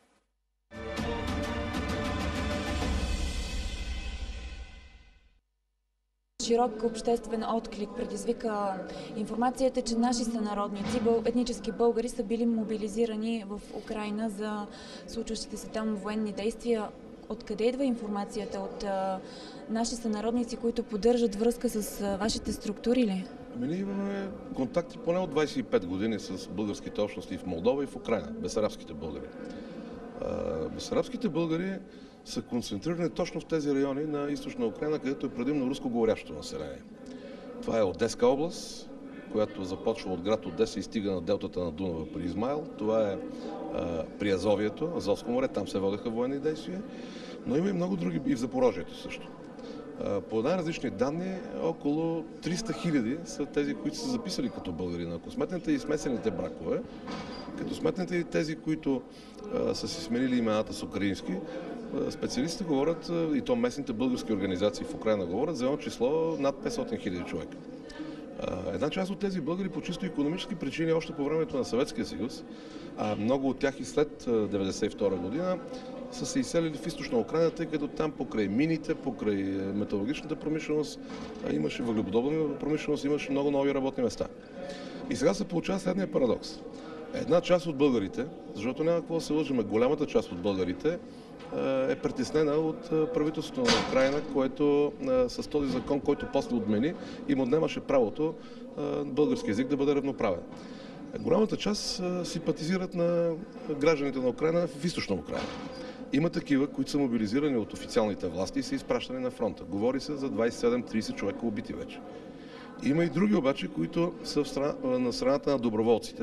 A: Широк обществен отклик предизвика информацията, че наши сънародници, етнически българи, са били мобилизирани в Украйна за случващите се там военни действия. Откъде идва информацията? От наши сънародници, които поддържат връзка с вашите структури ли?
F: Ние имаме контакти поне от 25 години с българските общности в Молдова и в Украйна, бесарабските българи. Бесарабските българи са концентрирани точно в тези райони на източна Украйна, където е предимно рускоговорящото население. Това е Одеска област, която започва от град Одеса и стига на делтата на Дунава при Измайл. Това е при Азовието, Азовско море, там се водеха военни действия, но има и много други, и в Запорожието също. По най-различни данни, около 300 хиляди са тези, които са записали като българи. Ако сметнете и смесените бракове, като сметнете и тези, които са си сменили имената с украински, специалистите говорят, и то местните български организации в Украйна говорят за едно число над 500 хиляди човека. Една част от тези българи по чисто икономически причини още по времето на Съветския съюз, а много от тях и след 1992 година, са се изселили в източна Украйна, тъй като там покрай мините, покрай металургичната промишленост, имаше въгледобивна промишленост, имаше много нови работни места. И сега се получава следния парадокс. Една част от българите, защото няма какво да се лъжим, голямата част от българите е притеснена от правителството на Украйна, което с този закон, който после отмени, им отнемаше правото български език да бъде равноправен. Голямата част симпатизират на гражданите на Украйна в източна Украйна. Има такива, които са мобилизирани от официалните власти и са изпращани на фронта. Говори се за 27-30 човека убити вече. Има и други обаче, които са на страната на доброволците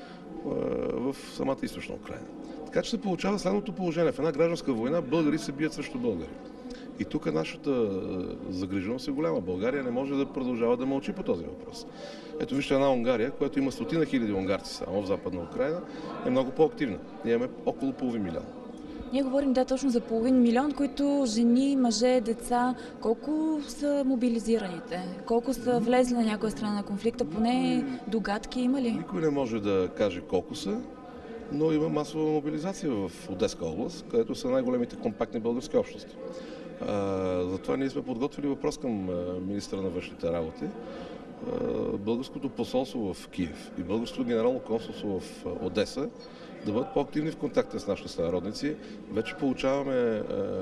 F: в самата източна Украйна. Така че се получава следното положение. В една гражданска война българи се бият срещу българи. И тук нашата загриженост е голяма. България не може да продължава да мълчи по този въпрос. Ето вижте една Унгария, която има стотина хиляди унгарци само в Западна Украйна, е много по-активна. Ние имаме около половин милион.
A: Ние говорим точно за половин милион, които жени, мъже, деца. Колко са мобилизираните? Колко са влезли на някоя страна на конфликта? Поне догадки има ли?
F: Никой не може да каже колко са, но има масова мобилизация в Одеска област, където са най-големите компактни български общности. Затова ние сме подготвили въпрос към министъра на външните работи. Българското посолство в Киев и българското генерално консулство в Одеса да бъдат по-активни в контакта с нашите сънародници. Вече получаваме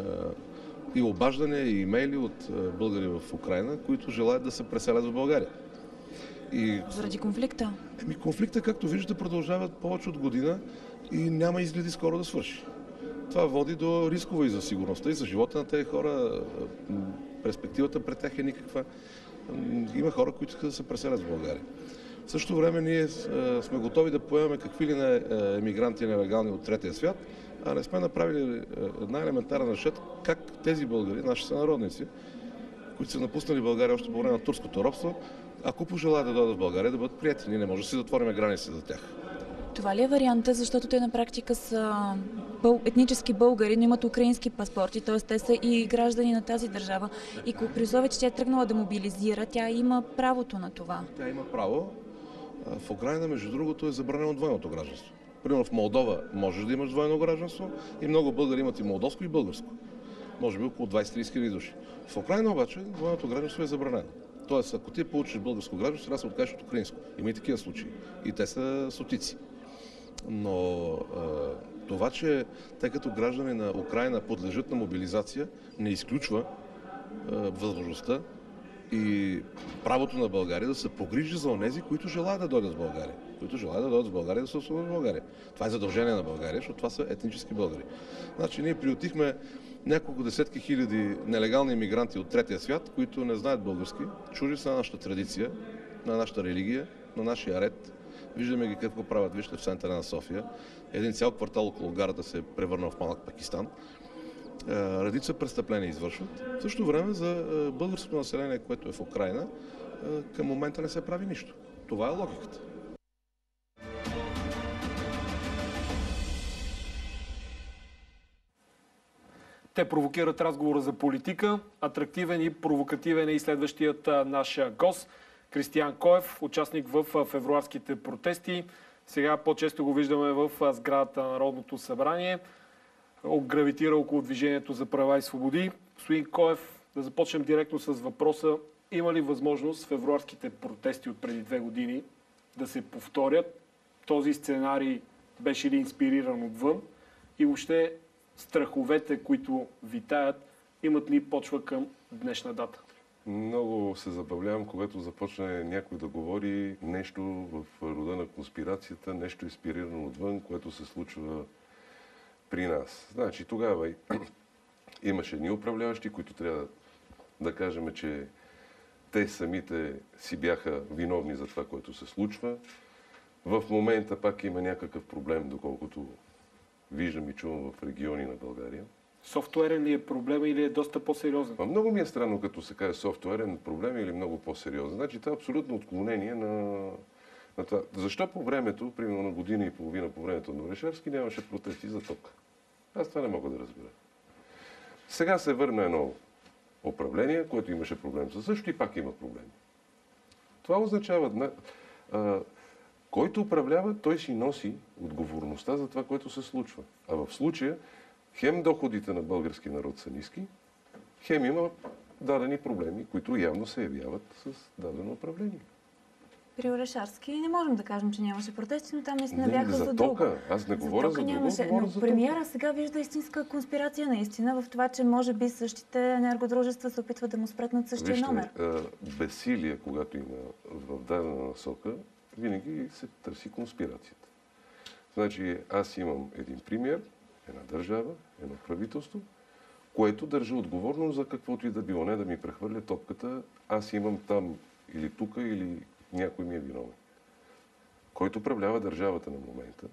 F: и обаждания, и имейли от българи в Украйна, които желаят да се преселят в България.
A: Заради конфликта?
F: Конфликта, както виждате, продължава повече от година и няма изгледи скоро да свърши. Това води до рискове и за сигурността, и за живота на тези хора. Перспективата пред тях е никаква. Има хора, които искат да се преселят в България. В същото време ние сме готови да поемаме какви ли не емигранти нелегални от третия свят, а не сме направили една елементарна разчет как тези българи, наши сънародници, които са напуснали България още по време на турското робство, ако пожелаят да дойдат в България, да бъдат прияти. Ние не можем да си затворим граници за тях.
A: Това ли е варианта, защото те на практика са етнически българи, но имат украински паспорти, т.е. те са и граждани на тази държава. И при условие, че тя е тръгнала да мобилизира, тя има правото на това.
F: Тя има право. В Украйна, между другото, е забранено двойното гражданство. Примерно в Молдова можеш да имаш двойно гражданство и много българи имат и молдовско, и българско. Може би около 20-30 хиляди души. В Украйна обаче двойното гражданство е забранено. Тоест, ако ти получиш българско гражданство, трябва да се откажеш от украинско. Има и такива случаи. И те са стотици. Но това, че те като граждани на Украйна подлежат на мобилизация, не изключва възможността и правото на България да се погрижи за онези, които желаят да дойдат в България. Които желаят да дойдат в България, да се освободят в България. Това е задължение на България, защото това са етнически българи. Значи ние приютихме няколко десетки хиляди нелегални имигранти от третия свят, които не знаят български, чужди са на нашата традиция, на нашата религия, на нашия ред. Виждаме ги какво правят. Вижте в центъра на София. Един цял квартал около гарата се е превърнал в малък Пакистан. Редица престъпления извършват. В същото време за българското население, което е в Украйна, към момента не се прави нищо. Това е логиката.
B: Те провокират разговора за политика. Атрактивен и провокативен е и следващият наш гост. Кристиян Коев, участник в февруарските протести. Сега по-често го виждаме в сградата на Народното събрание. Гравитира около Движението за права и свободи. Господин Коев, да започнем директно с въпроса. Има ли възможност февруарските протести от преди 2 години да се повторят? Този сценарий беше ли инспириран отвън? И въобще страховете, които витаят, имат ли почва към днешна дата?
G: Много се забавлявам, когато започне някой да говори нещо в рода на конспирацията, нещо инспирирано отвън, което се случва при нас. Значи тогава имаше едни управляващи, които трябва да кажем, че те самите си бяха виновни за това, което се случва. В момента пак има някакъв проблем, доколкото виждам и чувам в региони на България.
B: Софтуерен ли е проблем или е доста по-сериозен?
G: Много ми е странно, като се каже софтуерен проблем или много по-сериозен. Значи това е абсолютно отклонение на това. Защо по времето, примерно на година и половина по времето на Орешарски, нямаше протести за тока? Аз това не мога да разбера. Сега се върна едно управление, което имаше проблем със също и пак има проблем. Това означава, който управлява, той си носи отговорността за това, което се случва. А в случая, хем доходите на български народ са ниски, хем има дадени проблеми, които явно се явяват с дадено управление.
A: При Орешарски не можем да кажем, че нямаше протести, но там наистина бяха за друго.
G: Тока. Аз не говоря за друго, говоря за
A: премиера сега вижда истинска конспирация наистина в това, че може би същите енергодружества се опитват да му спретнат същия номер.
G: Безсилие, когато има в дадена насока, винаги се търси конспирацията. Значи аз имам един премиер, една държава, едно правителство, което държи отговорност за каквото и да било, не да ми прехвърля топката, аз имам там или тука, или някой ми е виновен. Който управлява държавата на момента,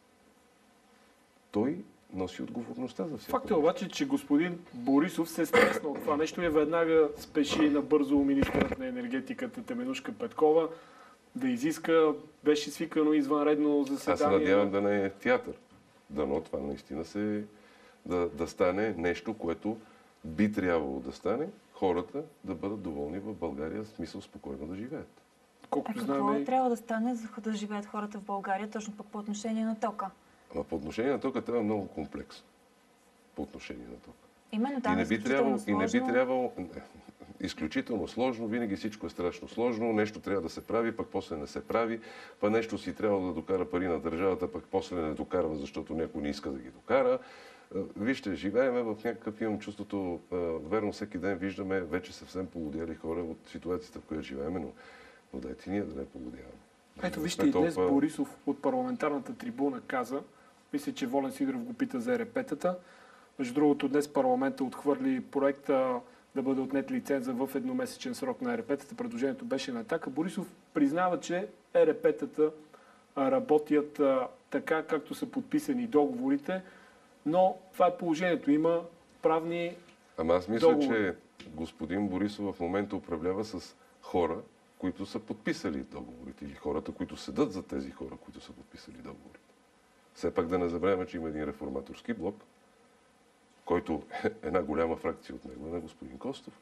G: той носи отговорността за всяко.
B: Факт е обаче, че господин Борисов се стресна от това нещо и веднага спеши набързо министърът на енергетиката Теменужка Петкова да изиска, беше свикано извънредно заседание.
G: Аз се надявам да не е театър. Дано това наистина да стане нещо, което би трябвало да стане, хората да бъдат доволни в България, в смисъл спокойно да живеят.
A: Какво трябва да стане, за да живеят хората в България, точно пък по отношение на тока?
G: Ама по отношение на тока трябва много комплекс. По отношение на тока.
A: Именно там е изключително сложно.
G: И не би трябвало... Изключително сложно, винаги всичко е страшно сложно, нещо трябва да се прави, пък после не се прави, пък нещо си трябва да докара пари на държавата, пък после не докарва, защото някой не иска да ги докара. Вижте, живееме в някакъв, имам чувството, верно всеки ден виждаме вече съвсем полудяли хора от ситуацията, в която живееме, но дайте ние да не полудяваме.
B: Ето вижте и днес Борисов от парламентарната трибуна каза, мисля, че Волен Сидоров го пита за ЕРП-тата. Между другото, днес парламента отхвърли проекта да бъде отнет лиценза в едномесечен срок на ЕРП-тата. Предложението беше на атака. Борисов признава, че ЕРП-тата работят така, както са подписани договорите, но това е положението. Има правни
G: Ама аз мисля,
B: договори.
G: че господин Борисов в момента управлява с хора, които са подписали договорите или хората, които седат за тези хора, които са подписали договорите. Все пак да не забравяме, че има един реформаторски блок, който една голяма фракция от него е на господин Костов.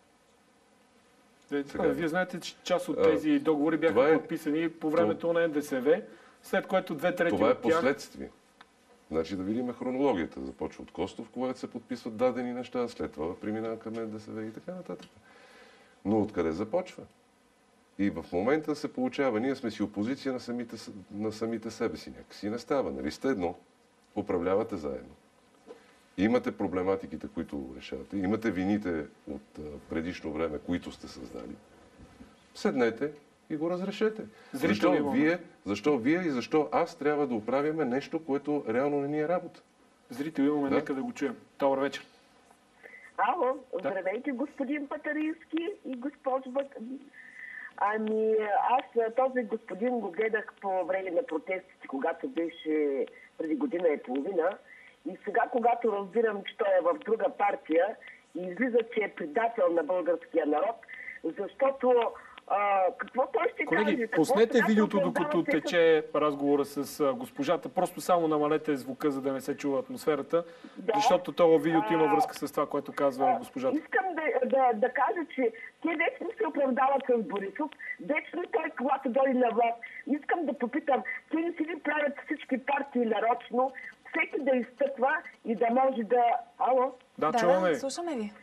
B: Вие знаете, че част от тези договори бяха подписани по времето на НДСВ, след което 2/3
G: това е
B: от тях...
G: последствие. Значи да видим хронологията. Започва от Костов, когато се подписват дадени неща, след това преминава към НДСВ и така нататък. Но откъде започва? И в момента се получава, ние сме си опозиция на самите себе си. Някакси не става. Нали сте едно, управлявате заедно. Имате проблематиките, които решавате, имате вините от предишно време, които сте създали. Седнете и го разрешете. Защо вие и защо аз трябва да оправяме нещо, което реално не ни е работа?
B: Зрители имаме, нека да го чуем. Добър вечер.
H: Ало, здравейте, господин Патарински и госпожо Ами, аз този господин го гледах по време на протестите, когато беше преди година и половина. И сега, когато разбирам, че той е в друга партия и излиза, че е предател на българския народ, защото какво той ще каже?
B: Колеги, пуснете видеото, докато тече разговора с госпожата. Просто само намалете звука, за да не се чува атмосферата, защото това видеото има връзка с това, което казва госпожата.
H: Искам да кажа, че те вечно се оправдават с Борисов, вечно той, когато дойде на власт. Искам да попитам, те не си ли правят всички партии нарочно, всеки да изтъква и да може да... Ало?
B: Да, чуваме.
A: Слушаме ви.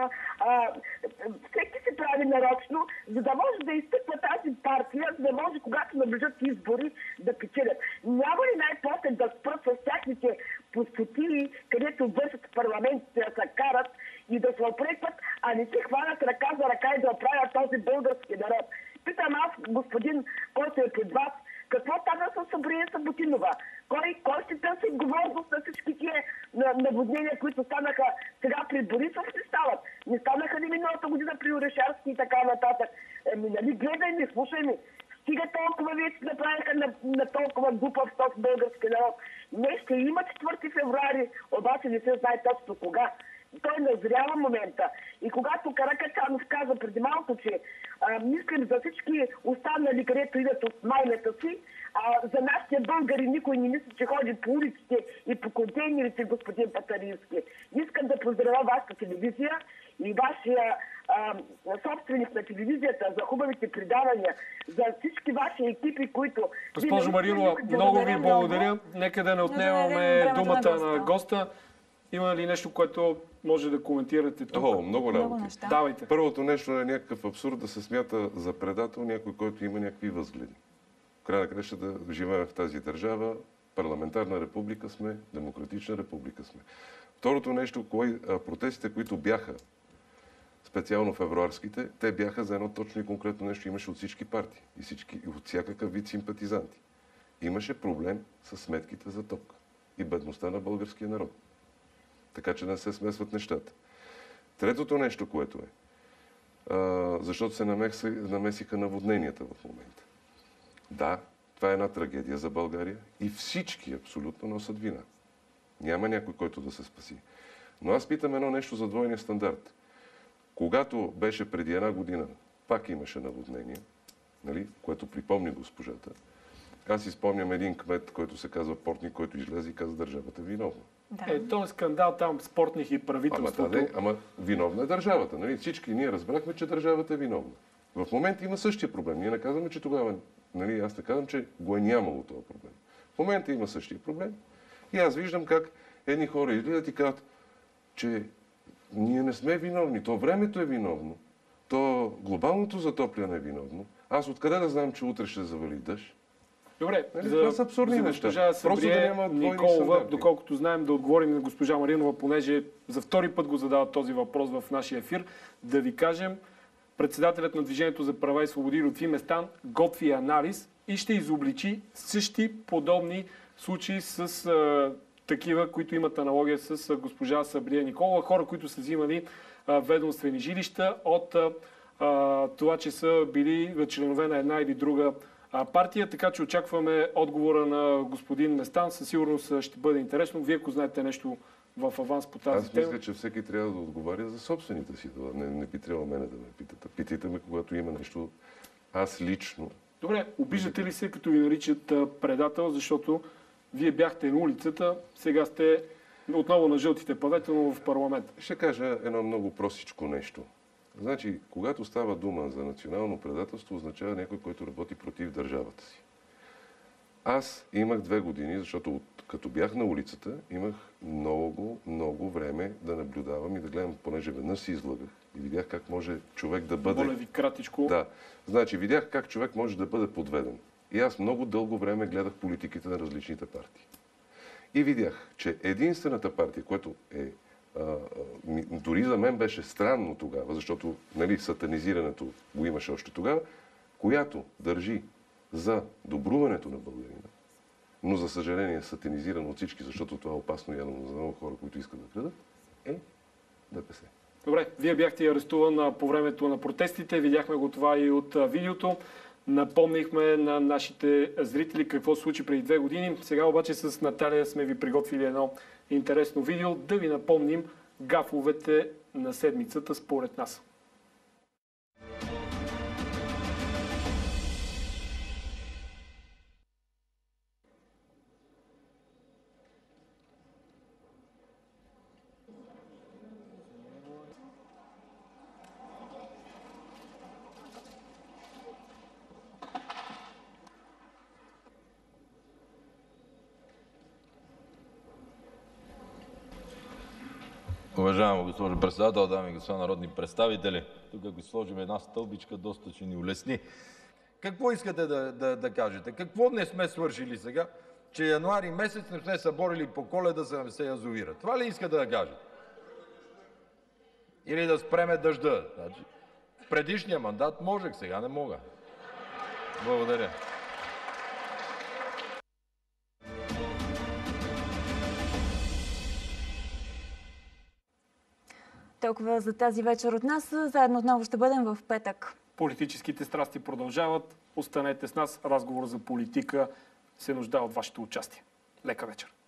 H: Всеки се прави нарочно, за да може да изтъква тази партия, за да може, когато наближат избори, да печелят. Няма ли най-после да спрат с тяхните пустотии, където вършат парламентите да се карат и да се опрекват, а не си хванат ръка за ръка и да оправят този български народ? Питам аз, господин, който е пред вас, какво стана с Сабрия Саботинова? Кой ще търси отговорност на всички тия наводнения, които станаха сега при Борисов, не стават? Не станаха ли миналата година при Орешарски и така нататък? Нали, гледай ми, слушай ми. Стига толкова вие се направиха на толкова глупав този български народ. Не, ще има 4 февруари, обаче не се знае точно кога. Той назрява момента. И когато Каракачанов каза преди малко, че мислим за всички останали, където идат от майната си, за нашите българи никой не мисли, че ходи по улиците и по контейнерите, господин Патарински. Искам да поздравя вашата телевизия и вашия собственик на телевизията за хубавите предавания, за всички ваши екипи, които...
B: Госпожо Маринова, много ви благодаря. Нека да не отнемаме думата на госта. Има ли нещо, което може да коментирате тук?
G: Много работи.
B: Давайте.
G: Първото нещо е някакъв абсурд да се смята за предател някой, който има някакви възгледи. В края на краща да живеем в тази държава. Парламентарна република сме, демократична република сме. Второто нещо, протестите, които бяха, специално февруарските, те бяха за едно точно и конкретно нещо. Имаше от всички партии и от всякакъв вид симпатизанти. Имаше проблем с сметките за ток и бедността на българския народ. Така че не се смесват нещата. Третото нещо, което е, защото се намесиха наводненията в момента. Да, това е една трагедия за България и всички абсолютно носят вина. Няма някой, който да се спаси. Но аз питам едно нещо за двойния стандарт. Когато беше преди една година, пак имаше наводнение, нали, което припомни госпожата, аз си спомням един кмет, който се казва Портник, който излезе и каза държавата виновна.
A: Да.
B: Този скандал там с Портних и правителството.
G: Ама виновна е държавата. Нали? Всички ние разбрахме, че държавата е виновна. В момента има същия проблем. Ние не казваме, че тогава... Нали, аз не казвам, че го е нямало този проблем. В момента има същия проблем. И аз виждам как едни хора излизат и казват, че ние не сме виновни. То времето е виновно. То глобалното затопляне е виновно. Аз откъде да знам, че утре ще завали дъжд?
B: Добре,
G: това са абсурдни неща.
B: Госпожа Сабрия Николова, доколкото знаем, да отговорим на госпожа Маринова, понеже за втори път го задават този въпрос в нашия ефир, да ви кажем, председателят на Движението за права и свободи Лютви Местан готви анализ и ще изобличи същи подобни случаи с такива, които имат аналогия с госпожа Сабрия Николова, хора, които са взимали ведомствени жилища от това, че са били членове на една или друга партия, така че очакваме отговора на господин Местан. Със сигурност ще бъде интересно. Вие, ако знаете нещо в аванс по тази тема...
G: Аз мисля, че всеки трябва да отговаря за собствените си. Не би трябвало мене да ме питате. Питайте ме, когато има нещо аз лично.
B: Добре, обиждате ли се, като ви наричат предател, защото вие бяхте на улицата, сега сте отново на жълтите павета, но в парламент?
G: Ще кажа едно много простичко нещо. Значи, когато става дума за национално предателство, означава някой, който работи против държавата си. Аз имах 2 години, защото като бях на улицата, имах много време да наблюдавам и да гледам, понеже веднъж си излъгах и видях как може човек да бъде...
B: Моля ви, кратичко.
G: Да. Значи, видях как човек може да бъде подведен. И аз много дълго време гледах политиките на различните партии. И видях, че единствената партия, която е... дори за мен беше странно тогава, защото сатанизирането го имаше още тогава, която държи за добруването на българина, но за съжаление сатанизирано от всички, защото това е опасно явно за много хора, които искат да крадат, е ДПС.
B: Добре, вие бяхте арестуван по времето на протестите, видяхме го това и от видеото. Напомнихме на нашите зрители какво се случи преди 2 години. Сега обаче с Наталия сме ви приготвили едно интересно видео, да ви напомним гафовете на седмицата според нас.
I: Уважаема госпожо председател, дами и господа народни представители, тук ако сложим една стълбичка, доста ще ни улесни. Какво искате да кажете? Какво не сме свършили сега, че януари месец не сме съборили по Коледа 70 язовира? Това ли искате да кажете? Или да спреме дъжда? Значи, в предишния мандат можех, сега не мога. Благодаря.
A: Толкова за тази вечер от нас. Заедно отново ще бъдем в петък.
B: Политическите страсти продължават. Останете с нас. Разговор за политика се нуждае от вашето участие. Лека вечер.